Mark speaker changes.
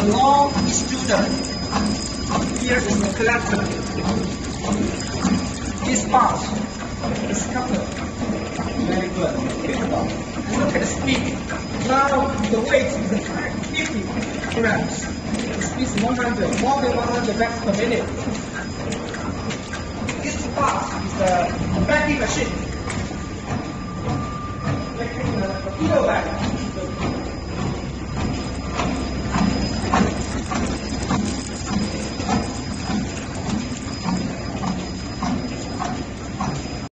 Speaker 1: long extruder. Here is the collector. This part is covered. Very good. Look at the speed. Now the weight is 50 grams. The speed is 100, more than 100 bags per minute. This part is the backing machine. Making the kilo bag.